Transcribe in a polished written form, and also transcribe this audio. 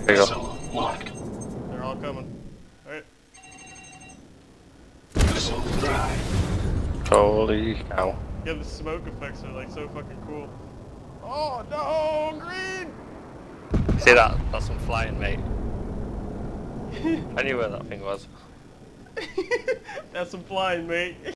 There you go. Missile locked. They're all coming. Alright. Missile dry. Holy cow. Yeah, the smoke effects are like so fucking cool. Oh no, green! See that? That's some flying, mate. I knew where that thing was. That's some flying, mate.